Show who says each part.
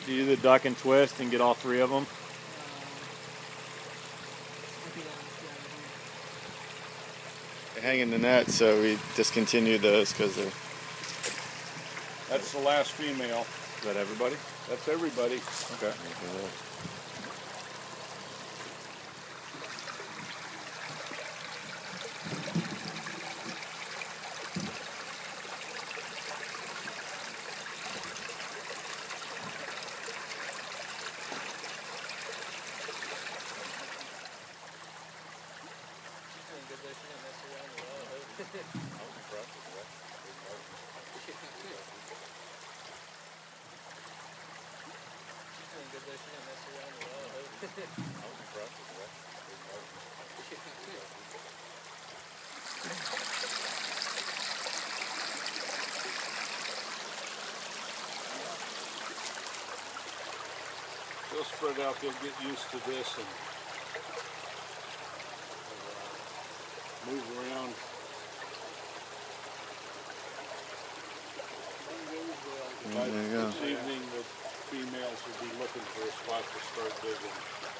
Speaker 1: Do you do the duck and twist and get all three of them?
Speaker 2: They hang in the net, so we discontinued those because they're...
Speaker 3: That's the last female.
Speaker 1: Is that everybody?
Speaker 3: That's everybody.
Speaker 1: Okay.
Speaker 3: They'll spread out, they'll get used to this and move around.
Speaker 2: There you go.
Speaker 3: This evening the females will be looking for a spot to start digging.